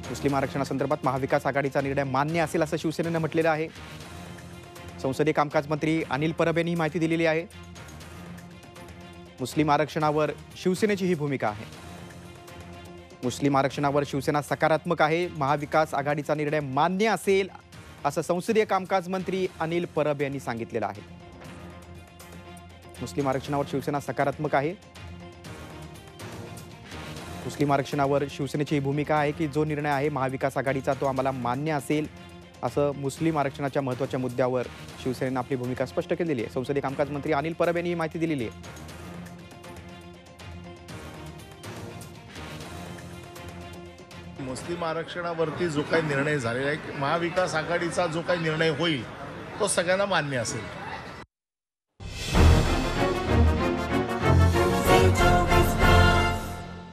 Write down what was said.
मुस्लिम आरक्षणासंदर्भात महाविकास आघाडीचा निर्णय मान्य असेल असं शिवसेनेनं म्हटलेलं आहे। संसदीय कामकाज मंत्री अनिल परब यांनी ही माहिती दिलेली आहे। मुस्लिम आरक्षणावर शिवसेनेची ही भूमिका आहे। मुस्लिम आरक्षणावर शिवसेना सकारात्मक आहे। महाविकास आघाडीचा निर्णय मान्य असेल असं संसदीय कामकाज मंत्री अनिल परब यांनी सांगितलेलं आहे। मुस्लिम आरक्षणावर शिवसेना सकारात्मक आहे। मुस्लिम आरक्षणावर शिवसेनेची ही भूमिका आहे की जो निर्णय आहे महाविकास आघाडीचा तो आम्हाला मान्य असेल असं मुस्लिम आरक्षणाच्या महत्त्वाच्या मुद्द्यावर शिवसेनेनं आपली भूमिका स्पष्ट केलेली आहे। संसदीय कामकाज मंत्री अनिल परब यांनी ही माहिती दिलेली आहे। मुस्लिम आरक्षणावरती जो काही निर्णय झालेला आहे, महाविकास आघाडीचा जो काही निर्णय होईल तो सगळ्यांना मान्य असेल।